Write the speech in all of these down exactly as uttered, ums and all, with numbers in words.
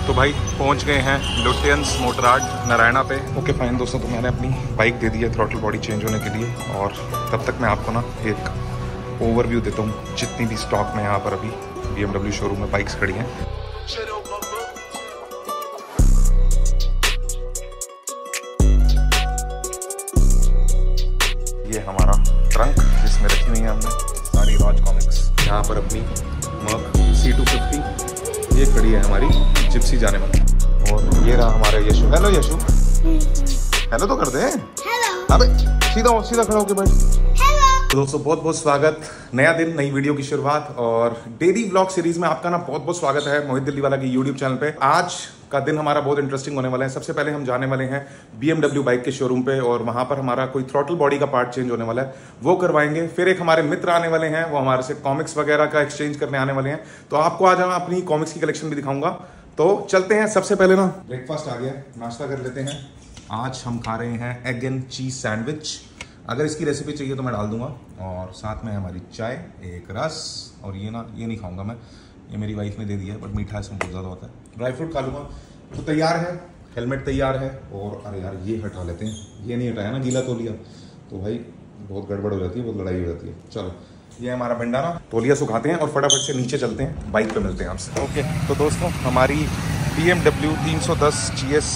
तो भाई पहुंच गए हैं लुटियंस मोटराड नारायणा पे। ओके फाइन दोस्तों, तो मैंने अपनी बाइक दे दी है थ्रॉटल बॉडी चेंज होने के लिए, और तब तक मैं आपको ना एक ओवरव्यू देता हूँ जितनी भी स्टॉक में यहाँ पर अभी बी एम डब्ल्यू शोरूम में बाइक्स खड़ी हैं। ये हमारा ट्रंक जिसमें रखी हुई है हमने सारी राज कॉमिक्स। यहाँ पर अपनी मर्क सी टू फिफ्टी ये खड़ी है हमारी जिप्सी जाने वाली, और ये रहा हमारा यशु। हेलो यशु, हेलो तो कर दे। हेलो। अबे सीधा सीधा खड़ा होके बैठ। तो दोस्तों बहुत बहुत स्वागत, नया दिन नई वीडियो की शुरुआत और डेली व्लॉग सीरीज में आपका ना बहुत बहुत स्वागत है मोहित दिल्ली वाला की यूट्यूब चैनल पे। आज का दिन हमारा बहुत इंटरेस्टिंग होने वाला है। सबसे पहले हम जाने वाले हैं बी एम डब्ल्यू बाइक के शोरूम पे, और वहां पर हमारा कोई थ्रॉटल बॉडी का पार्ट चेंज होने वाला है, वो करवाएंगे। फिर एक हमारे मित्र आने वाले हैं, वो हमारे से कॉमिक्स वगैरह का एक्सचेंज करने आने वाले हैं, तो आपको आज मैं अपनी कॉमिक्स की कलेक्शन भी दिखाऊंगा। तो चलते हैं। सबसे पहले ना ब्रेकफास्ट आ गया, नाश्ता कर लेते हैं। आज हम खा रहे हैं एग एंड चीज सैंडविच। अगर इसकी रेसिपी चाहिए तो मैं डाल दूंगा, और साथ में हमारी चाय, एक रस, और ये ना ये नहीं खाऊंगा मैं, ये मेरी वाइफ ने दे दिया है, बट मीठा इसमें बहुत ज़्यादा होता है। ड्राई फ्रूट खा लूँगा। तो तैयार है, हेलमेट तैयार है, और अरे यार ये हटा लेते हैं, ये नहीं हटाया ना गीला तौलिया, तो भाई बहुत गड़बड़ हो जाती है, बहुत लड़ाई हो जाती है। चलो ये हमारा बंडाना, तौलिया सुखाते हैं और फटाफट से नीचे चलते हैं, बाइक पे मिलते हैं आपसे। ओके तो दोस्तों हमारी बी एम डब्ल्यू तीन सौ दस जी एस,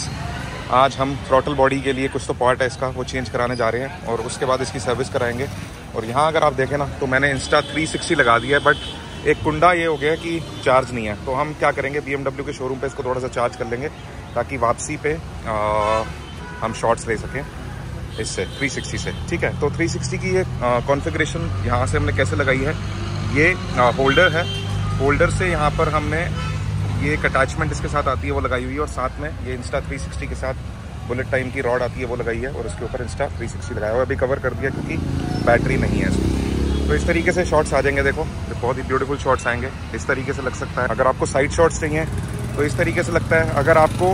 आज हम थ्रॉटल बॉडी के लिए कुछ तो पार्ट है इसका वो चेंज कराने जा रहे हैं, और उसके बाद इसकी सर्विस कराएंगे। और यहाँ अगर आप देखें ना तो मैंने इंस्टा थ्री सिक्सटी लगा दिया है, बट एक कुंडा ये हो गया कि चार्ज नहीं है। तो हम क्या करेंगे, बी एम डब्ल्यू के शोरूम पे इसको थोड़ा सा चार्ज कर लेंगे, ताकि वापसी पे आ, हम शॉट्स ले सकें इससे थ्री सिक्सटी से। ठीक है, तो थ्री सिक्सटी की ये कॉन्फ़िगरेशन यहाँ से हमने कैसे लगाई है, ये होल्डर है, होल्डर से यहाँ पर हमने ये एक अटैचमेंट इसके साथ आती है वो लगाई हुई है, और साथ में ये इंस्टा थ्री सिक्सटी के साथ बुलेट टाइम की रॉड आती है वो लगाई है, और उसके ऊपर इंस्टा थ्री सिक्सटी लगाया हुआ है। अभी कवर कर दिया क्योंकि बैटरी नहीं है इसमें। तो इस तरीके से शॉट्स आ जाएंगे, देखो बहुत ही ब्यूटीफुल शॉट्स आएंगे। इस तरीके से लग सकता है। अगर आपको साइड शॉट्स चाहिए तो इस तरीके से लगता है। अगर आपको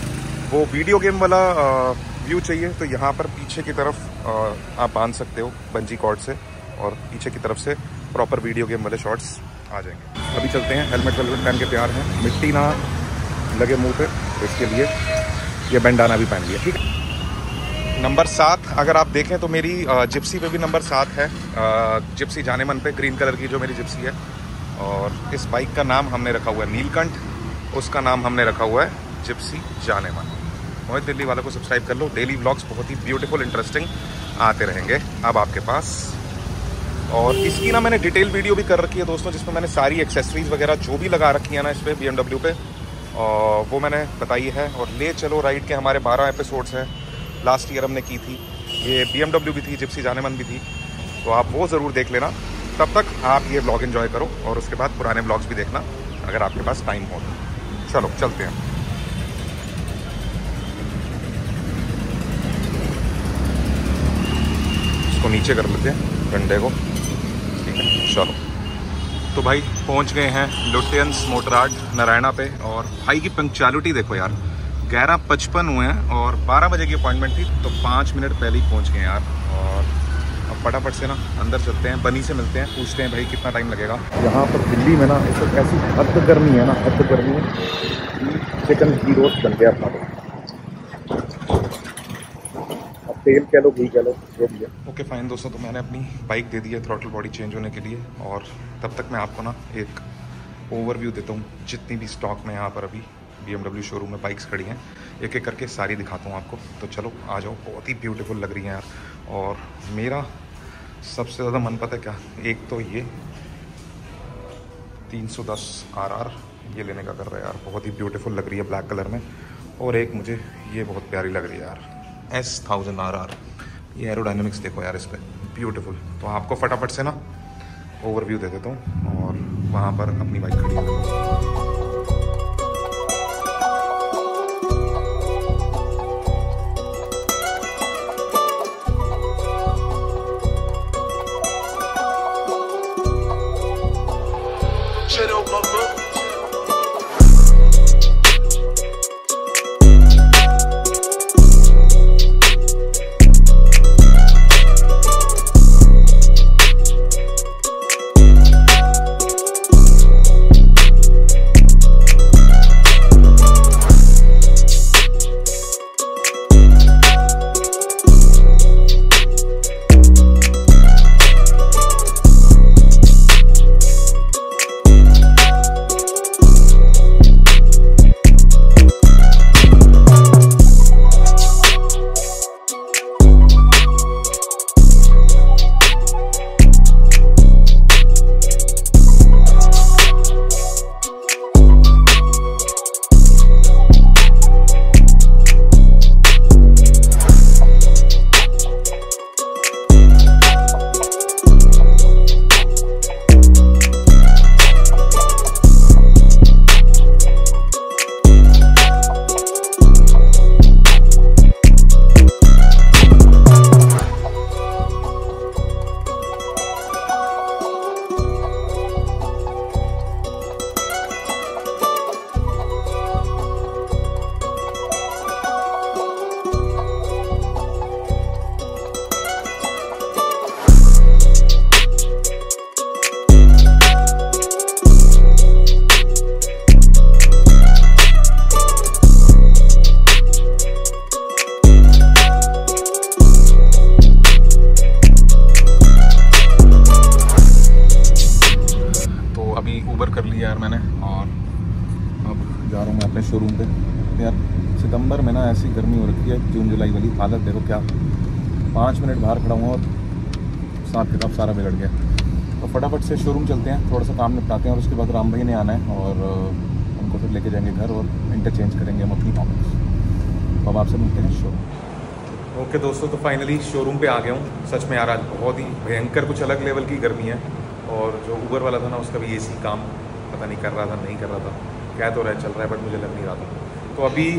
वो वीडियो गेम वाला व्यू चाहिए तो यहाँ पर पीछे की तरफ आप बांध सकते हो बंजी कॉर्ड से, और पीछे की तरफ से प्रॉपर वीडियो गेम वाले शॉट्स आ जाएंगे। अभी चलते हैं, हेलमेट वेलमेट पहन के तैयार हैं, मिट्टी ना लगे मुंह पे, तो इसके लिए ये बैंडाना भी पहन लिया। ठीक है, नंबर सात अगर आप देखें तो मेरी जिप्सी पे भी नंबर सात है, जिप्सी जाने मन पे, ग्रीन कलर की जो मेरी जिप्सी है। और इस बाइक का नाम हमने रखा हुआ है नीलकंठ, उसका नाम हमने रखा हुआ है जिप्सी जाने मन। मोहित दिल्ली वालों को सब्सक्राइब कर लो, डेली व्लॉग्स बहुत ही ब्यूटीफुल इंटरेस्टिंग आते रहेंगे अब आपके पास। और इसकी ना मैंने डिटेल वीडियो भी कर रखी है दोस्तों, जिसमें मैंने सारी एक्सेसरीज वगैरह जो भी लगा रखी है ना इस पर बी एम डब्ल्यू पे, और वो मैंने बताई है। और ले चलो राइड के हमारे बारह एपिसोड्स हैं, लास्ट ईयर हमने की थी, ये बी एम डब्ल्यू भी थी, जिप्सी जाने मन भी थी, तो आप वो ज़रूर देख लेना। तब तक आप ये व्लॉग एंजॉय करो, और उसके बाद पुराने व्लॉग्स भी देखना अगर आपके पास टाइम हो तो। चलो चलते हैं। इसको नीचे कर लेते हैं डंडे को, ठीक है चलो। तो भाई पहुंच गए हैं लुटियंस मोटराड नारायणा पे, और भाई की पंक्चुअलिटी देखो यार, ग्यारह पचपन हुए हैं और बारह बजे की अपॉइंटमेंट थी, तो पाँच मिनट पहले ही पहुंच गए यार। और अब फटाफट से ना अंदर चलते हैं, बनी से मिलते हैं, पूछते हैं भाई कितना टाइम लगेगा। यहाँ पर दिल्ली में ना इस वक्त ऐसी हद गर्मी है ना, हद गर्मी है, चिकन की रोस्ट बन गया अपना, तेल कह लो घी कह लो जो भी है। ओके फाइन दोस्तों, तो मैंने अपनी बाइक दे दी है थ्रॉटल बॉडी चेंज होने के लिए, और तब तक मैं आपको ना एक ओवरव्यू देता हूँ जितनी भी स्टॉक में यहाँ पर अभी बी एम डब्ल्यू शोरूम में बाइक्स खड़ी हैं, एक एक करके सारी दिखाता हूँ आपको। तो चलो आ जाओ, बहुत ही ब्यूटीफुल लग रही हैं यार। और मेरा सबसे ज़्यादा मन पता है क्या, एक तो ये तीन सौ दस आर आर ये लेने का कर रहा है यार, बहुत ही ब्यूटीफुल लग रही है ब्लैक कलर में। और एक मुझे ये बहुत प्यारी लग रही है यार, एस थाउजेंड आर आर, ये एरोडायनेमिक्स देखो यार इस पर, ब्यूटीफुल। तो आपको फटाफट से ना ओवरव्यू दे देता हूँ, और वहाँ पर अपनी बाइक खड़ी है। जा रहा हूँ मैं अपने शोरूम पे। यार सितंबर में ना ऐसी गर्मी हो रखी है, जून जुलाई वाली हालत देखो क्या। पाँच मिनट बाहर खड़ा हुआ और साथ किताब सारा बिगड़ गया। तो फटाफट से शोरूम चलते हैं, थोड़ा सा काम निपटाते हैं और उसके बाद राम भाई ने आना है और उनको फिर लेके जाएंगे घर और इंटरचेंज करेंगे हम अपनी कॉमिक्स। तो अब आपसे मिलते हैं शोरूम। ओके दोस्तों, तो फाइनली शोरूम पे आ गया हूँ। सच में यार आज बहुत ही भयंकर कुछ अलग लेवल की गर्मी है और जो ऊबर वाला था ना उसका भी एसी काम पता नहीं कर रहा था नहीं कर रहा था, क्या तो रहा है चल रहा है बट मुझे लग नहीं रहा था। तो अभी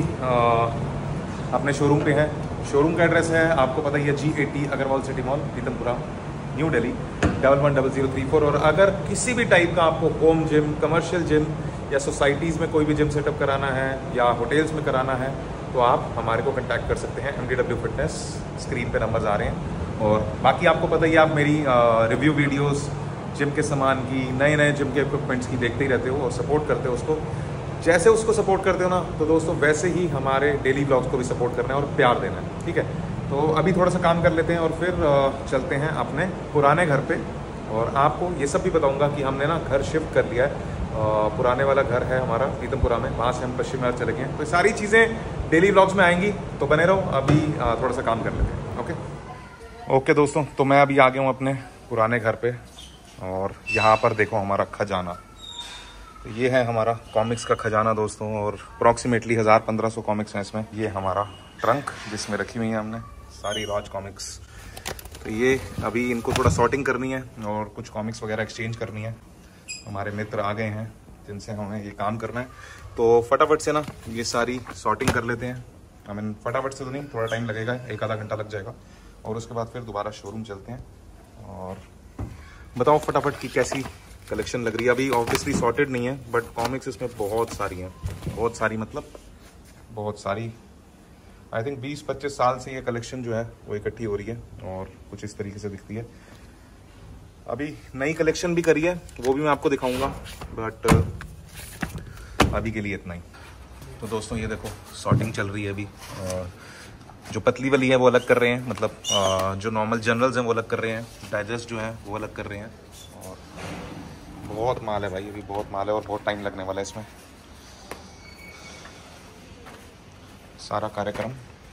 आ, अपने शोरूम पे है। शोरूम का एड्रेस है आपको पता ही है, G eighty Aggarwal city mall, Pitampura, new Delhi, double one double zero three four. और अगर किसी भी टाइप का आपको होम जिम, कमर्शियल जिम या सोसाइटीज़ में कोई भी जिम सेटअप कराना है या होटल्स में कराना है तो आप हमारे को कांटेक्ट कर सकते हैं। M D W fitness, screen पे नंबर्स आ रहे हैं। और बाकी आपको पता ही है, आप मेरी रिव्यू वीडियोस जिम के सामान की, नए नए जिम के इक्विपमेंट्स की देखते ही रहते हो और सपोर्ट करते हो उसको। जैसे उसको सपोर्ट करते हो ना तो दोस्तों वैसे ही हमारे डेली ब्लॉग्स को भी सपोर्ट करना है और प्यार देना है, ठीक है। तो अभी थोड़ा सा काम कर लेते हैं और फिर चलते हैं अपने पुराने घर पे। और आपको ये सब भी बताऊंगा कि हमने ना घर शिफ्ट कर लिया है। पुराने वाला घर है हमारा पीतमपुरा में, वहाँ से हम पश्चिम विहार चले गए हैं। तो सारी चीज़ें डेली ब्लॉग्स में आएंगी, तो बने रहो। अभी थोड़ा सा काम कर लेते हैं। ओके ओके दोस्तों, तो मैं अभी आ गया हूँ अपने पुराने घर पे और यहाँ पर देखो हमारा खजाना। तो ये है हमारा कॉमिक्स का खजाना दोस्तों, और अप्रॉक्सीमेटली हज़ार पंद्रह सौ कॉमिक्स हैं इसमें। ये हमारा ट्रंक जिसमें रखी हुई है हमने सारी राज कॉमिक्स। तो ये अभी इनको थोड़ा सॉर्टिंग करनी है और कुछ कॉमिक्स वगैरह एक्सचेंज करनी है। हमारे मित्र आ गए हैं जिनसे हमें ये काम करना है, तो फटाफट से ना ये सारी सॉर्टिंग कर लेते हैं। आई मीन फटाफट से तो नहीं, थोड़ा टाइम लगेगा, एक आधा घंटा लग जाएगा। और उसके बाद फिर दोबारा शोरूम चलते हैं और बताओ फटाफट की कैसी कलेक्शन लग रही है। अभी ऑब्वियसली सॉर्टेड नहीं है बट कॉमिक्स इसमें बहुत सारी हैं, बहुत सारी मतलब बहुत सारी। आई थिंक बीस पच्चीस साल से ये कलेक्शन जो है वो इकट्ठी हो रही है और कुछ इस तरीके से दिखती है। अभी नई कलेक्शन भी करी है, वो भी मैं आपको दिखाऊंगा, बट अभी के लिए इतना ही। तो दोस्तों ये देखो सॉर्टिंग चल रही है अभी। जो पतली वाली है वो अलग कर रहे हैं, मतलब जो नॉर्मल जनरल्स हैं वो अलग कर रहे हैं, डाइजेस्ट जो है वो अलग कर रहे हैं। और बहुत माल है भाई, अभी बहुत माल है और बहुत टाइम लगने वाला है इसमें। सारा कार्यक्रम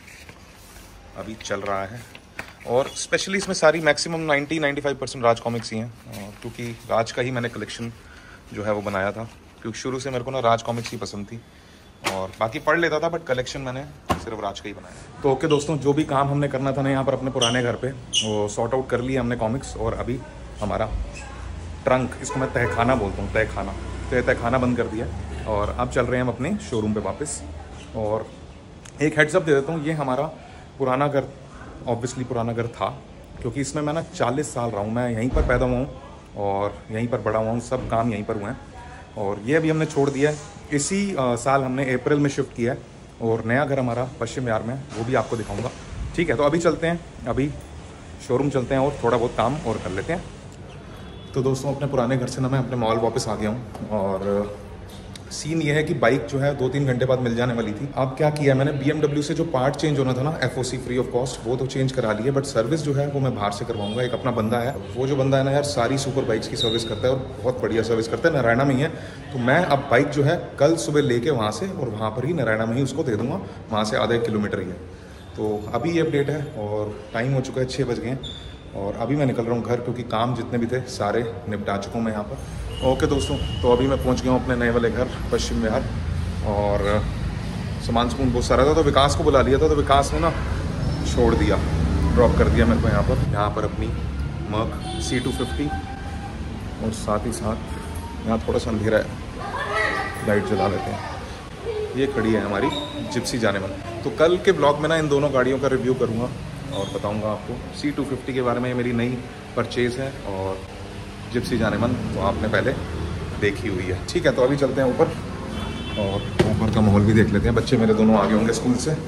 अभी चल रहा है और स्पेशली इसमें सारी मैक्सिमम नब्बे पचानवे परसेंट राज कॉमिक्स ही हैं, क्योंकि राज का ही मैंने कलेक्शन जो है वो बनाया था। क्योंकि शुरू से मेरे को ना राज कॉमिक्स ही पसंद थी और बाकी पढ़ लेता था, बट कलेक्शन मैंने सिर्फ राज का ही बनाया। तो ओके दोस्तों, जो भी काम हमने करना था ना यहाँ पर अपने पुराने घर पे, वो सॉर्ट आउट कर लिया हमने कॉमिक्स। और अभी हमारा ट्रंक, इसको मैं तहखाना बोलता हूँ, तहखाना, तो तहखाना बंद कर दिया और अब चल रहे हैं हम अपने शोरूम पे वापस। और एक हेड्स अप दे देता हूँ, ये हमारा पुराना घर, ऑब्वियसली पुराना घर था, क्योंकि इसमें मैं ना चालीस साल रहा हूँ। मैं यहीं पर पैदा हुआ हूँ और यहीं पर बड़ा हुआ हूँ, सब काम यहीं पर हुए हैं। और ये अभी हमने छोड़ दिया है, इसी आ, साल हमने अप्रैल में शिफ्ट किया है और नया घर हमारा पश्चिम विहार में, वो भी आपको दिखाऊंगा, ठीक है। तो अभी चलते हैं, अभी शोरूम चलते हैं और थोड़ा बहुत काम और कर लेते हैं। तो दोस्तों अपने पुराने घर से ना मैं अपने मॉल वापस आ गया हूँ और सीन ये है कि बाइक जो है दो तीन घंटे बाद मिल जाने वाली थी। अब क्या किया मैंने, बी एम डब्ल्यू से जो पार्ट चेंज होना था ना, F O C free of cost, वो तो चेंज करा लिया, बट सर्विस जो है वो मैं बाहर से करवाऊंगा। एक अपना बंदा है, वो जो बंदा है ना यार सारी सुपर बाइक्स की सर्विस करता है और बहुत बढ़िया सर्विस करता है, नारायणा में ही है। तो मैं अब बाइक जो है कल सुबह लेके वहाँ से और वहाँ पर ही नारायणा में ही उसको दे दूँगा, वहाँ से आधा एक किलोमीटर ही है। तो अभी ये अपडेट है और टाइम हो चुका है, छः बज गए हैं और अभी मैं निकल रहा हूँ घर, क्योंकि काम जितने भी थे सारे निपटा चुका हूँ मैं यहाँ पर। ओके दोस्तों, तो अभी मैं पहुँच गया हूँ अपने नए वाले घर पश्चिम विहार और सामान सुकून बहुत सारा था, तो विकास को बुला लिया था, तो विकास ने ना छोड़ दिया, ड्रॉप कर दिया मेरे को यहाँ पर। यहाँ पर अपनी मर्क सी टू फिफ्टी और साथ ही साथ यहाँ थोड़ा सा अंधेरा है, लाइट जला लेते हैं। ये खड़ी है हमारी जिप्सी जाने वाली। तो कल के ब्लॉग में ना इन दोनों गाड़ियों का रिव्यू करूँगा और बताऊँगा आपको सी टू फिफ्टी के बारे में। मेरी नई परचेज़ है और जिप्सी जाने मन तो आपने पहले देखी हुई है, ठीक है। तो अभी चलते हैं ऊपर और ऊपर का माहौल भी देख लेते हैं। बच्चे मेरे दोनों आगे होंगे स्कूल से,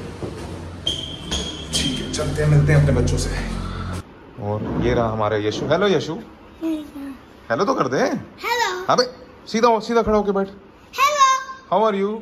ठीक है, चलते हैं, मिलते हैं अपने बच्चों से। और ये रहा हमारा यशु। हेलो यशु, हेलो तो कर दे। हेलो। हाँ भाई, सीधा हो, सीधा खड़ा होके बैठ। Hello, how are you?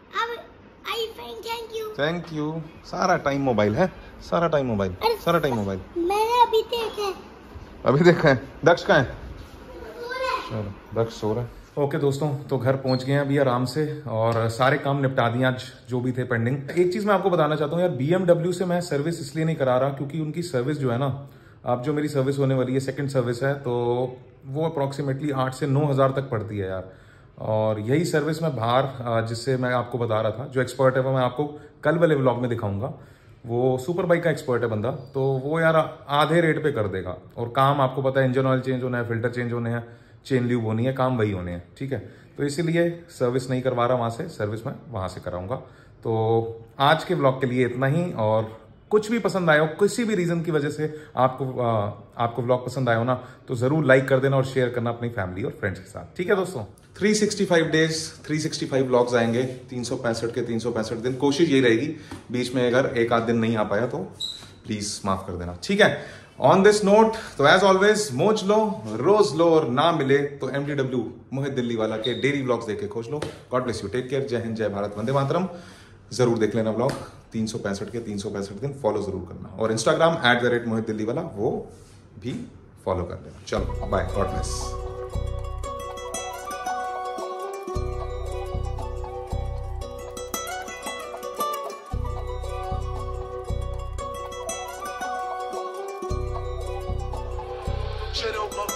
I fine, thank you. Thank you. सारा टाइम मोबाइल है, सारा टाइम मोबाइल, सारा टाइम मोबाइल। मैंने अभी देखा है। अभी देखा है? दक्ष कहाँ है? चलो दक्ष सो रहा है। ओके दोस्तों, तो घर पहुंच गए हैं अभी आराम से और सारे काम निपटा दिए आज जो भी थे पेंडिंग। एक चीज मैं आपको बताना चाहता हूँ यार, बीएमडब्ल्यू से मैं सर्विस इसलिए नहीं करा रहा क्योंकि उनकी सर्विस जो है ना, अब जो मेरी सर्विस होने वाली है सेकंड सर्विस है, तो वो अप्रॉक्सीमेटली आठ से नौ हज़ार तक पड़ती है यार। और यही सर्विस मैं बाहर, जिससे मैं आपको बता रहा था, जो एक्सपर्ट है वो मैं आपको कल वाले व्लॉग में दिखाऊंगा। वो सुपर बाइक का एक्सपर्ट है बंदा, तो वो यार आधे रेट पे कर देगा। और काम आपको पता है, इंजन ऑयल चेंज होना है, फिल्टर चेंज होने हैं, चेन ल्यूब होनी है, काम वही होने हैं, ठीक है। तो इसीलिए सर्विस नहीं करवा रहा वहां से, सर्विस मैं वहां से कराऊंगा। तो आज के व्लॉग के लिए इतना ही, और कुछ भी पसंद आया हो, किसी भी रीजन की वजह से आपको आ, आपको व्लॉग पसंद आया हो ना, तो जरूर लाइक कर देना और शेयर करना अपनी फैमिली और फ्रेंड्स के साथ, ठीक है दोस्तों। तीन सौ पैंसठ डेज, तीन सौ पैंसठ व्लॉग्स आएंगे, तीन सौ पैंसठ के तीन सौ पैंसठ दिन। कोशिश यही रहेगी, बीच में अगर एक आध दिन नहीं आ पाया तो प्लीज माफ कर देना, ठीक है। ऑन दिस नोट, तो एज ऑलवेज मौज लो, रोज लो, और ना मिले तो एमडीडब्ल्यू मोहित दिल्ली वाला के डेली व्लॉग्स देख के खोज लो। God bless you, take care, जय हिंद, जय भारत, वंदे मातरम। जरूर देख लेना व्लॉग, तीन सौ पैंसठ के तीन सौ पैंसठ दिन फॉलो जरूर करना, और Instagram at the rate Mohit Delhi वाला वो भी फॉलो कर लेना। चलो bye, God bless. Shit on my